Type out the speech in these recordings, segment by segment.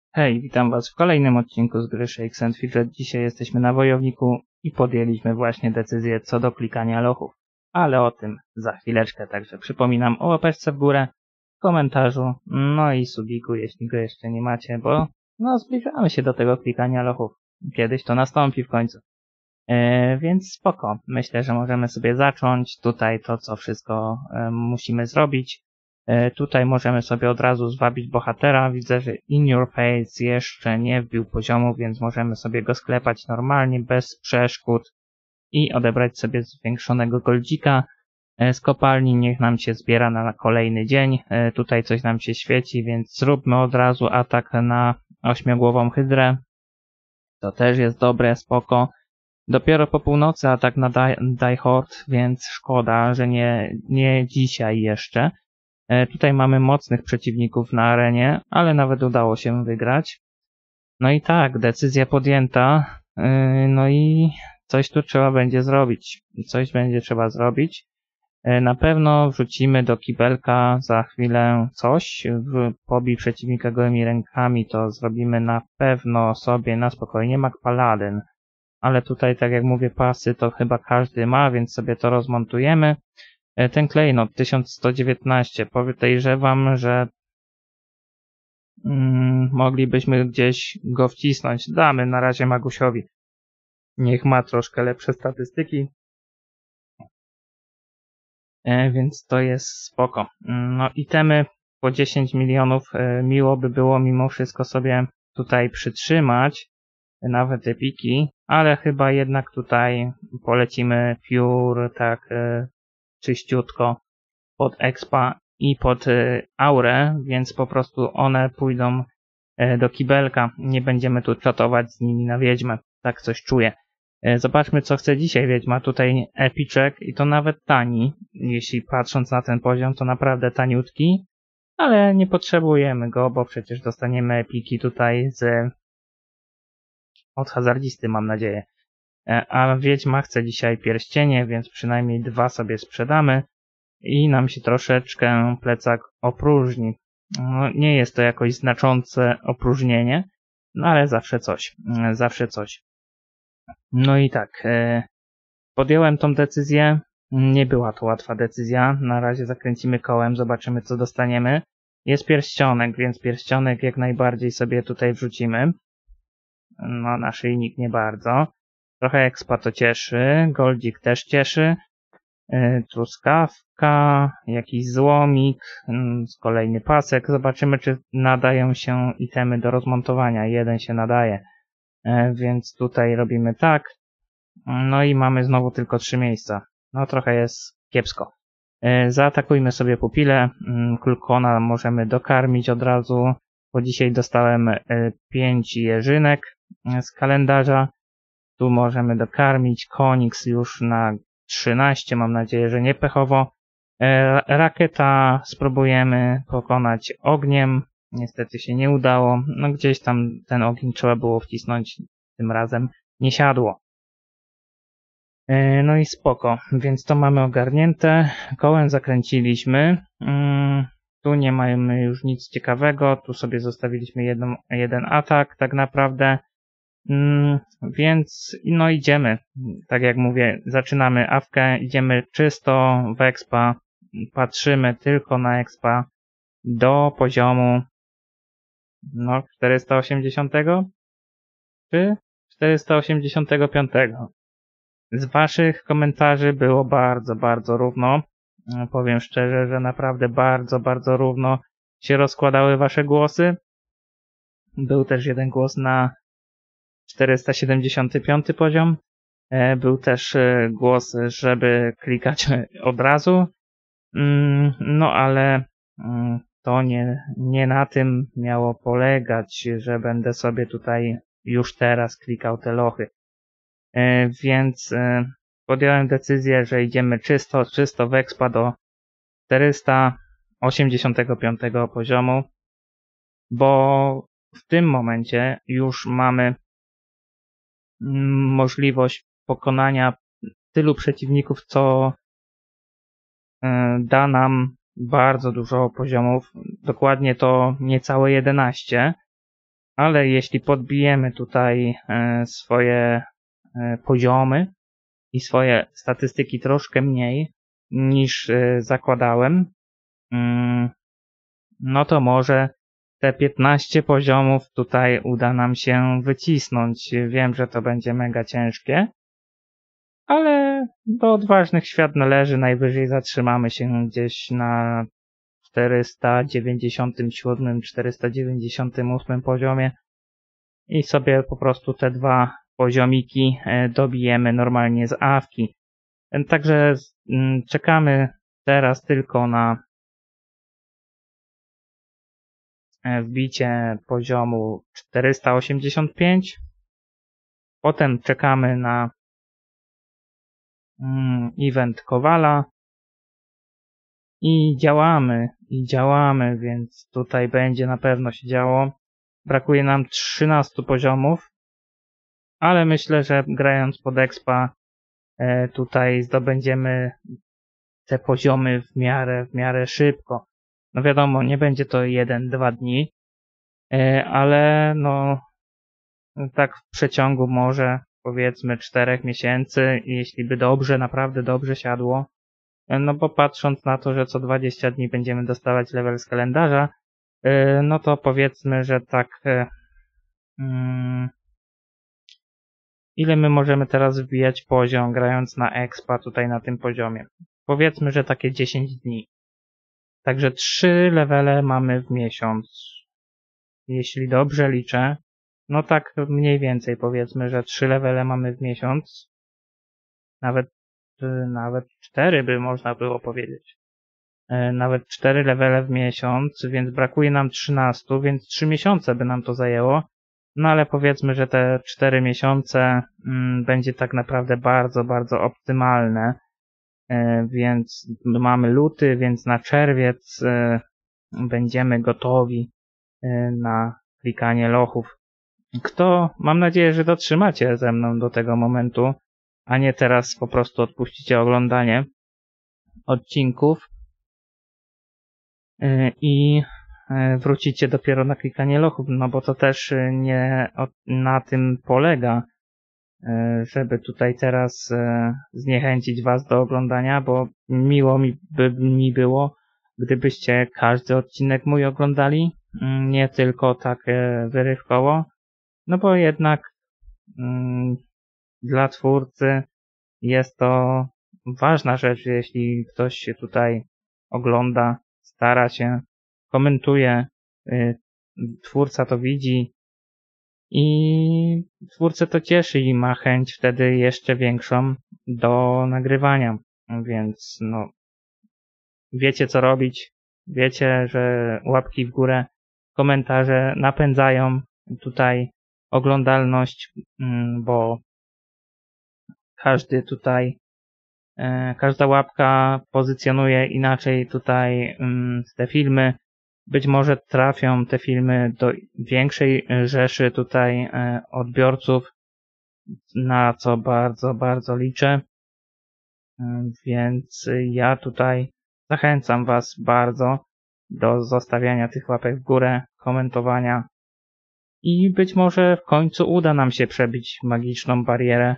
Hej, witam was w kolejnym odcinku z gry Shakes and Fidget. Dzisiaj jesteśmy na wojowniku i podjęliśmy właśnie decyzję co do klikania lochów. Ale o tym za chwileczkę, także przypominam o łapeczce w górę, komentarzu, no i subiku, jeśli go jeszcze nie macie, bo zbliżamy się do tego klikania lochów. Kiedyś to nastąpi w końcu. Więc spoko. Myślę, że możemy sobie zacząć tutaj to, co wszystko musimy zrobić. Tutaj możemy sobie od razu zwabić bohatera. Widzę, że In Your Face jeszcze nie wbił poziomu, więc możemy sobie go sklepać normalnie, bez przeszkód i odebrać sobie zwiększonego goldzika z kopalni. Niech nam się zbiera na kolejny dzień. Tutaj coś nam się świeci, więc zróbmy od razu atak na ośmiogłową hydrę. To też jest dobre, spoko. Dopiero po północy atak na Die Horde, więc szkoda, że nie dzisiaj jeszcze. Tutaj mamy mocnych przeciwników na arenie, ale nawet udało się wygrać. No i tak, decyzja podjęta. No i coś tu trzeba będzie zrobić. Coś będzie trzeba zrobić. Na pewno wrzucimy do kibelka za chwilę coś. Pobij przeciwnika gołymi rękami, to zrobimy na pewno sobie na spokojnie. Mac Paladin. Ale tutaj, tak jak mówię, pasy to chyba każdy ma, więc sobie to rozmontujemy. Ten klejnot 1119, podejrzewam, że moglibyśmy gdzieś go wcisnąć. Damy na razie Magusiowi. Niech ma troszkę lepsze statystyki. Więc to jest spoko. No itemy po 10 milionów miło by było mimo wszystko sobie tutaj przytrzymać. Nawet epiki, ale chyba jednak tutaj polecimy pure tak czyściutko pod expa i pod aurę, więc po prostu one pójdą do kibelka. Nie będziemy tu czatować z nimi na wiedźmę. Tak coś czuję. Zobaczmy, co chce dzisiaj wiedźma. Tutaj epiczek i to nawet tani. Jeśli patrząc na ten poziom, to naprawdę taniutki, ale nie potrzebujemy go, bo przecież dostaniemy epiki tutaj od hazardzisty, mam nadzieję. A wiedźma chce dzisiaj pierścienie, więc przynajmniej 2 sobie sprzedamy i nam się troszeczkę plecak opróżni. No, nie jest to jakoś znaczące opróżnienie, no ale zawsze coś. Zawsze coś. No i tak, podjąłem tą decyzję. Nie była to łatwa decyzja. Na razie zakręcimy kołem, zobaczymy co dostaniemy. Jest pierścionek, więc pierścionek jak najbardziej sobie tutaj wrzucimy. No, naszyjnik nie bardzo. Trochę expa to cieszy. Goldzik też cieszy. Truskawka, jakiś złomik, kolejny pasek. Zobaczymy, czy nadają się itemy do rozmontowania. Jeden się nadaje. Więc tutaj robimy tak. No i mamy znowu tylko 3 miejsca. No trochę jest kiepsko. Zaatakujmy sobie pupilę. Kulkona możemy dokarmić od razu. Bo dzisiaj dostałem 5 jeżynek z kalendarza. Tu możemy dokarmić. Koniks już na 13. Mam nadzieję, że nie pechowo. Rakieta spróbujemy pokonać ogniem. Niestety się nie udało. No gdzieś tam ten ogień trzeba było wcisnąć. Tym razem nie siadło. No i spoko. Więc to mamy ogarnięte. Kołem zakręciliśmy. Tu nie mamy już nic ciekawego. Tu sobie zostawiliśmy jeden atak tak naprawdę. Więc no idziemy. Tak jak mówię, zaczynamy awkę. Idziemy czysto w expa. Patrzymy tylko na expa do poziomu 480 czy 485. Z waszych komentarzy było bardzo, bardzo równo. Powiem szczerze, że naprawdę bardzo, bardzo równo się rozkładały wasze głosy. Był też jeden głos na 475 poziom. Był też głos, żeby klikać od razu. No ale to nie na tym miało polegać, że będę sobie tutaj już teraz klikał te lochy. Więc podjąłem decyzję, że idziemy czysto w expa do 485 poziomu, bo w tym momencie już mamy możliwość pokonania tylu przeciwników, co da nam bardzo dużo poziomów. Dokładnie to niecałe 11. ale jeśli podbijemy tutaj swoje poziomy i swoje statystyki troszkę mniej niż zakładałem, no to może te 15 poziomów tutaj uda nam się wycisnąć. Wiem, że to będzie mega ciężkie, ale do odważnych świat należy. Najwyżej zatrzymamy się gdzieś na 497, 498 poziomie i sobie po prostu te dwa poziomiki dobijemy normalnie z awki. Także czekamy teraz tylko na wbicie poziomu 485. Potem czekamy na event Kowala i działamy, więc tutaj będzie na pewno się działo. Brakuje nam 13 poziomów, ale myślę, że grając pod expa tutaj zdobędziemy te poziomy w miarę szybko. No wiadomo, nie będzie to 1-2 dni, ale no tak w przeciągu może powiedzmy 4 miesięcy, jeśli by dobrze, naprawdę dobrze siadło. No bo patrząc na to, że co 20 dni będziemy dostawać level z kalendarza, no to powiedzmy, że tak ile my możemy teraz wbijać poziom grając na expa tutaj na tym poziomie? Powiedzmy, że takie 10 dni. Także 3 levele mamy w miesiąc. Jeśli dobrze liczę, no tak mniej więcej powiedzmy, że 3 levele mamy w miesiąc. Nawet 4 by można było powiedzieć. Nawet 4 levele w miesiąc, więc brakuje nam 13, więc 3 miesiące by nam to zajęło. No ale powiedzmy, że te 4 miesiące będzie tak naprawdę bardzo optymalne. Więc mamy luty, więc na czerwiec będziemy gotowi na klikanie lochów. Mam nadzieję, że dotrzymacie ze mną do tego momentu, a nie teraz po prostu odpuścicie oglądanie odcinków i wrócicie dopiero na klikanie lochów, no bo to też nie na tym polega, żeby tutaj teraz zniechęcić was do oglądania, bo miło mi było, gdybyście każdy odcinek mój oglądali, nie tylko tak wyrywkowo, no bo jednak dla twórcy jest to ważna rzecz, jeśli ktoś się tutaj ogląda, stara się, komentuje, twórca to widzi i twórcę to cieszy i ma chęć wtedy jeszcze większą do nagrywania, więc no wiecie co robić, wiecie, że łapki w górę, komentarze napędzają tutaj oglądalność, bo każda łapka pozycjonuje inaczej tutaj te filmy. Być może trafią te filmy do większej rzeszy tutaj odbiorców, na co bardzo liczę. Więc ja tutaj zachęcam was bardzo do zostawiania tych łapek w górę, komentowania i być może w końcu uda nam się przebić magiczną barierę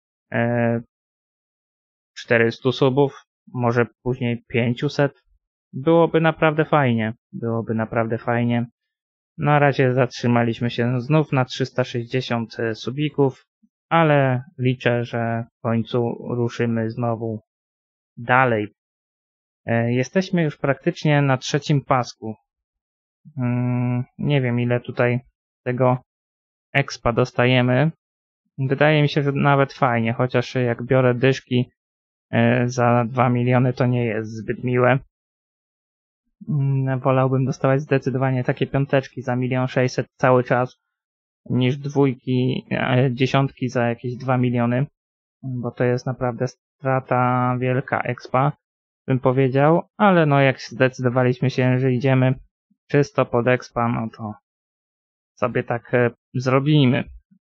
400 subów, może później 500. Byłoby naprawdę fajnie. Na razie zatrzymaliśmy się znów na 360 subików, ale liczę, że w końcu ruszymy znowu dalej. Jesteśmy już praktycznie na 3. pasku. Nie wiem ile tutaj tego expa dostajemy. Wydaje mi się, że nawet fajnie, chociaż jak biorę dyszki za 2 miliony to nie jest zbyt miłe. Wolałbym dostawać zdecydowanie takie piąteczki za 1 600 000 cały czas, niż dziesiątki za jakieś 2 miliony, bo to jest naprawdę strata wielka expa, bym powiedział, ale no jak zdecydowaliśmy się, że idziemy czysto pod expa, no to sobie tak zrobimy.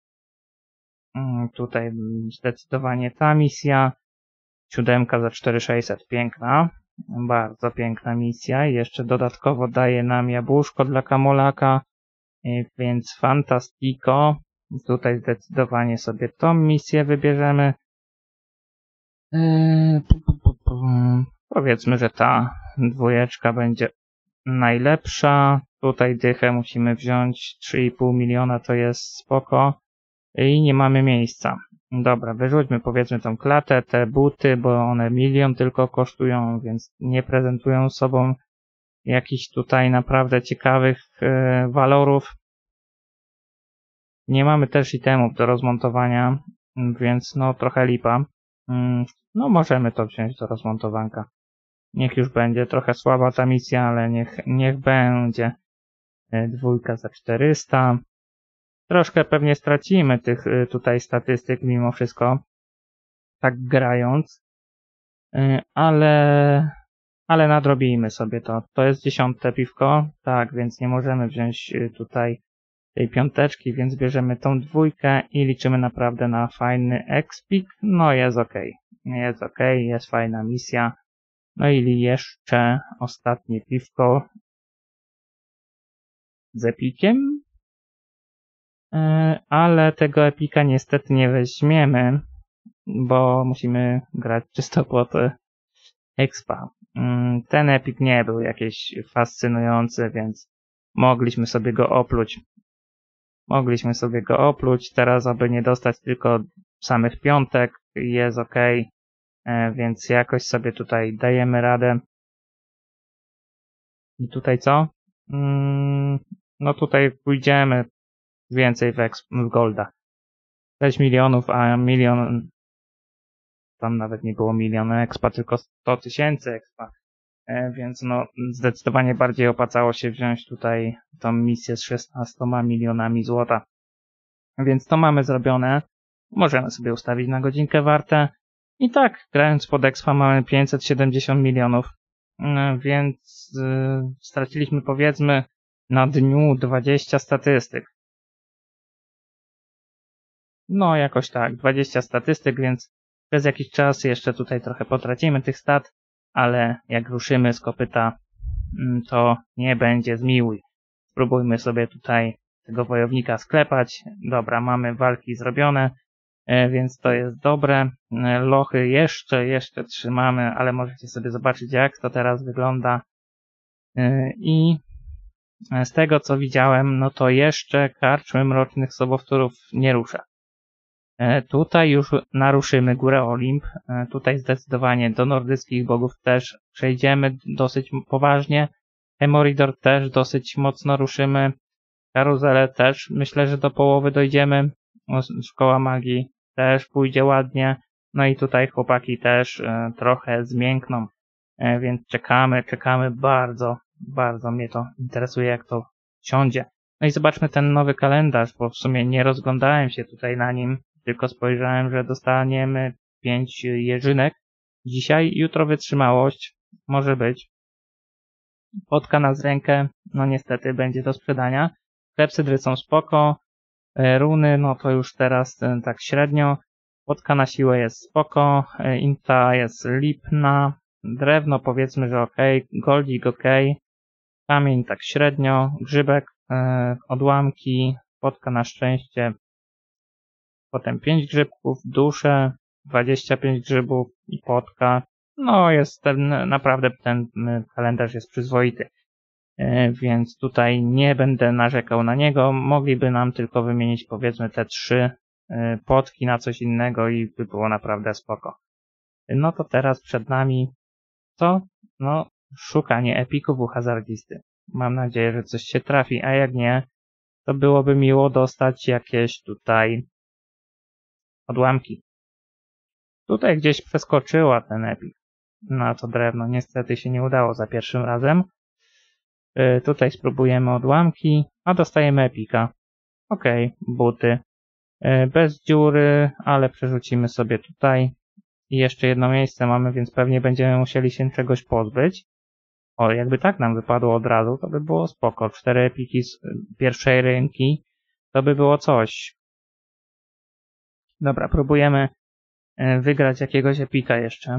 Tutaj zdecydowanie ta misja, 7 za 4600, piękna. Bardzo piękna misja i jeszcze dodatkowo daje nam jabłuszko dla Kamolaka. Więc fantastico. Tutaj zdecydowanie sobie tą misję wybierzemy. Powiedzmy, że ta dwójeczka będzie najlepsza. Tutaj dychę musimy wziąć. 3,5 miliona to jest spoko. I nie mamy miejsca. Dobra, wyrzućmy powiedzmy tą klatę, te buty, bo one 1 milion tylko kosztują, więc nie prezentują sobą jakichś tutaj naprawdę ciekawych walorów. Nie mamy też itemów do rozmontowania, więc no trochę lipa. No możemy to wziąć do rozmontowanka. Niech już będzie. Trochę słaba ta misja, ale niech będzie. Dwójka za 400. Troszkę pewnie stracimy tych tutaj statystyk mimo wszystko. Tak grając. Ale nadrobimy sobie to. To jest 10. piwko. Tak, więc nie możemy wziąć tutaj tej 5, więc bierzemy tą 2 i liczymy naprawdę na fajny expik. No jest ok. Jest ok, jest fajna misja. No i jeszcze ostatnie piwko z epikiem. Ale tego epika niestety nie weźmiemy, bo musimy grać czysto pod expa. Ten epik nie był jakiś fascynujący, więc mogliśmy sobie go opluć. Teraz, aby nie dostać tylko samych 5, jest ok, więc jakoś sobie tutaj dajemy radę. I tutaj co? No tutaj pójdziemy więcej w golda. 6 milionów, a 1 milion, tam nawet nie było 1 miliona expa, tylko 100 000 expa. Więc no zdecydowanie bardziej opłacało się wziąć tutaj tą misję z 16 milionami złota. Więc to mamy zrobione. Możemy sobie ustawić na godzinkę warte. I tak, grając pod expa mamy 570 milionów. Więc straciliśmy powiedzmy na dniu 20 statystyk. No jakoś tak, 20 statystyk, więc przez jakiś czas jeszcze tutaj trochę potracimy tych stat, ale jak ruszymy z kopyta, to nie będzie zmiłuj. Spróbujmy sobie tutaj tego wojownika sklepać. Dobra, mamy walki zrobione, więc to jest dobre. Lochy jeszcze trzymamy, ale możecie sobie zobaczyć, jak to teraz wygląda. I z tego co widziałem, no to jeszcze karczmy mrocznych sobowtórów nie rusza. Tutaj już naruszymy górę Olimp. Tutaj zdecydowanie do nordyckich bogów też przejdziemy dosyć poważnie. Hemoridor też dosyć mocno ruszymy. Karuzelę też myślę, że do połowy dojdziemy. Szkoła magii też pójdzie ładnie. No i tutaj chłopaki też trochę zmiękną. Więc czekamy bardzo mnie to interesuje, jak to siądzie. No i zobaczmy ten nowy kalendarz, bo w sumie nie rozglądałem się tutaj na nim. Tylko spojrzałem, że dostaniemy 5 jeżynek. Dzisiaj, jutro wytrzymałość. Może być. Potka na rękę. No niestety będzie do sprzedania. Klepsydry są spoko. Runy, no to już teraz tak średnio. Potka na siłę jest spoko. Inta jest lipna. Drewno powiedzmy, że ok. Goldzik ok. Kamień tak średnio. Grzybek, odłamki. Potka na szczęście. Potem 5 grzybków, dusze, 25 grzybów i potka. No jest naprawdę ten kalendarz jest przyzwoity. Więc tutaj nie będę narzekał na niego. Mogliby nam tylko wymienić powiedzmy te 3 potki na coś innego i by było naprawdę spoko. No to teraz przed nami co? No szukanie epików u hazardzisty. Mam nadzieję, że coś się trafi, a jak nie, to byłoby miło dostać jakieś tutaj odłamki. Tutaj gdzieś przeskoczyła ten epik na to drewno. Niestety się nie udało za pierwszym razem. Tutaj spróbujemy odłamki, a dostajemy epika. Ok, buty. Bez dziury, ale przerzucimy sobie tutaj. I jeszcze jedno miejsce mamy, więc pewnie będziemy musieli się czegoś pozbyć. O, jakby tak nam wypadło od razu, to by było spoko. 4 epiki z pierwszej ręki, to by było coś. Dobra, próbujemy wygrać jakiegoś epika jeszcze.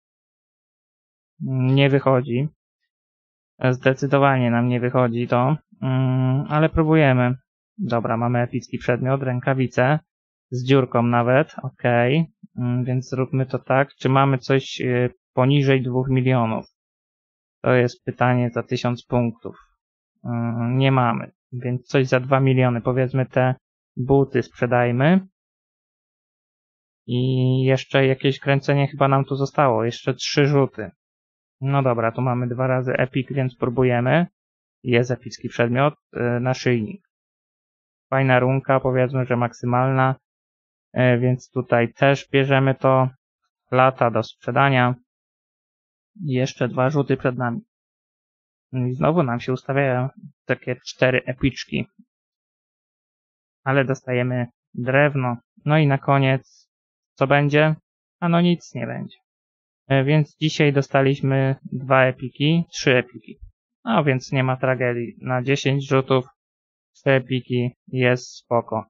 Nie wychodzi. Zdecydowanie nam nie wychodzi to. Ale próbujemy. Dobra, mamy epicki przedmiot, rękawice z dziurką nawet, ok. Więc zróbmy to tak. Czy mamy coś poniżej 2 milionów? To jest pytanie za 1000 punktów. Nie mamy, więc coś za 2 miliony. Powiedzmy te buty sprzedajmy. I jeszcze jakieś kręcenie chyba nam tu zostało. Jeszcze 3 rzuty. No dobra, tu mamy 2 razy epic, więc próbujemy. Jest epicki przedmiot, naszyjnik. Fajna runka, powiedzmy, że maksymalna. Więc tutaj też bierzemy to. Lata do sprzedania. I jeszcze 2 rzuty przed nami. I znowu nam się ustawiają takie 4 epiczki. Ale dostajemy drewno. No i na koniec co będzie? A no nic nie będzie. Więc dzisiaj dostaliśmy 2 epiki, 3 epiki. No więc nie ma tragedii. Na 10 rzutów 3 epiki jest spoko.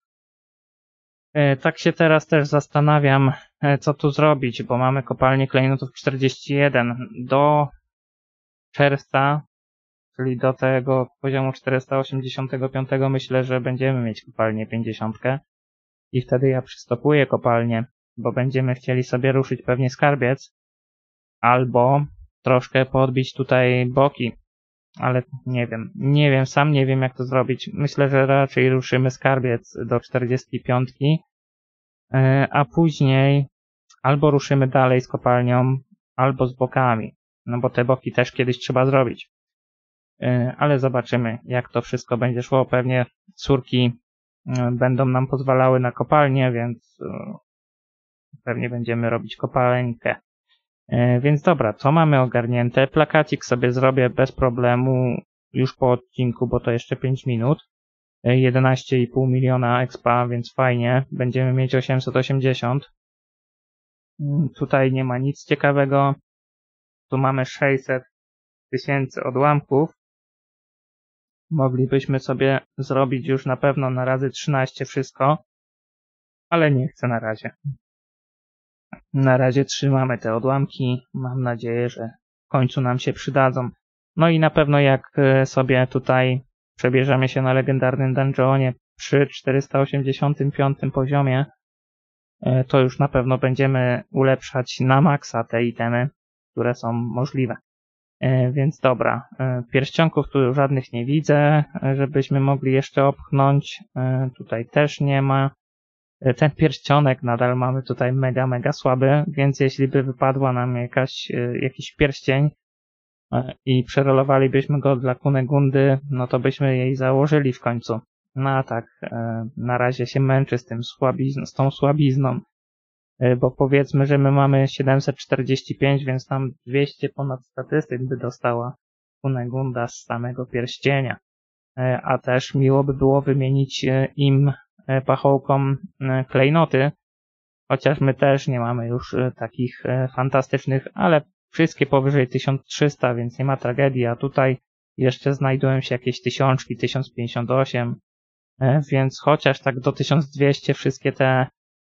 Tak się teraz też zastanawiam, co tu zrobić, bo mamy kopalnię klejnotów 41. Do czerwca, czyli do tego poziomu 485 myślę, że będziemy mieć kopalnię 50. I wtedy ja przystopuję kopalnię, bo będziemy chcieli sobie ruszyć pewnie skarbiec. Albo troszkę podbić tutaj boki. Ale nie wiem, sam nie wiem jak to zrobić. Myślę, że raczej ruszymy skarbiec do 45, a później albo ruszymy dalej z kopalnią, albo z bokami. No bo te boki też kiedyś trzeba zrobić. Ale zobaczymy jak to wszystko będzie szło. Pewnie córki będą nam pozwalały na kopalnię, więc pewnie będziemy robić kopalnię. Więc dobra, co mamy ogarnięte? Plakacik sobie zrobię bez problemu już po odcinku, bo to jeszcze 5 minut. 11,5 miliona expa, więc fajnie. Będziemy mieć 880. Tutaj nie ma nic ciekawego. Tu mamy 600 000 odłamków. Moglibyśmy sobie zrobić już na pewno na razy 13 wszystko. Ale nie chcę na razie. Na razie trzymamy te odłamki. Mam nadzieję, że w końcu nam się przydadzą. No i na pewno jak sobie tutaj przebierzemy się na legendarnym dungeonie przy 485 poziomie, to już na pewno będziemy ulepszać na maksa te itemy, które są możliwe. Więc dobra, pierścionków tu żadnych nie widzę, żebyśmy mogli jeszcze opchnąć. Tutaj też nie ma. Ten pierścionek nadal mamy tutaj mega słaby, więc jeśli by wypadła nam jakiś pierścień i przerolowalibyśmy go dla Kunegundy, no to byśmy jej założyli w końcu. No a tak, na razie się męczy z tą słabizną, bo powiedzmy, że my mamy 745, więc tam 200 ponad statystyk by dostała Kunegunda z samego pierścienia. A też miło by było wymienić im pachołkom klejnoty, chociaż my też nie mamy już takich fantastycznych, ale wszystkie powyżej 1300, więc nie ma tragedii, a tutaj jeszcze znajdują się jakieś 1000, 1058, więc chociaż tak do 1200 wszystkie te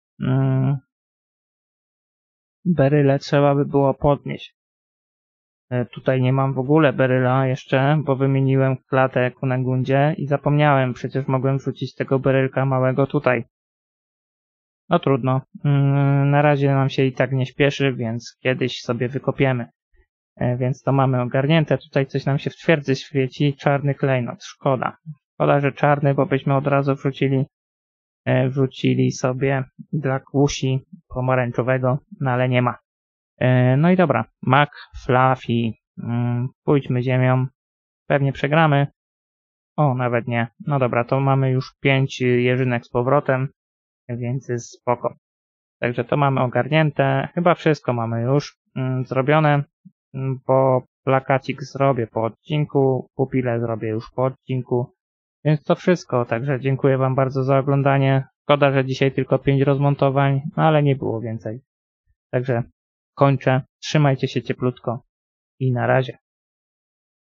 beryle trzeba by było podnieść. Tutaj nie mam w ogóle beryla jeszcze, bo wymieniłem klatę Kunegundzie i zapomniałem, przecież mogłem wrzucić tego berylka małego tutaj. No trudno, na razie nam się i tak nie śpieszy, więc kiedyś sobie wykopiemy. Więc to mamy ogarnięte, tutaj coś nam się w twierdzy świeci, czarny klejnot, szkoda. Szkoda, że czarny, bo byśmy od razu wrzucili sobie dla kłusi pomarańczowego, no ale nie ma. No i dobra, Mac, Fluffy, pójdźmy ziemią, pewnie przegramy. O, nawet nie. No dobra, to mamy już 5 jeżynek z powrotem, więc jest spoko. Także to mamy ogarnięte, chyba wszystko mamy już zrobione, bo plakacik zrobię po odcinku, pupile zrobię już po odcinku, więc to wszystko. Także dziękuję Wam bardzo za oglądanie. Szkoda, że dzisiaj tylko 5 rozmontowań, no ale nie było więcej. Także kończę, trzymajcie się cieplutko i na razie.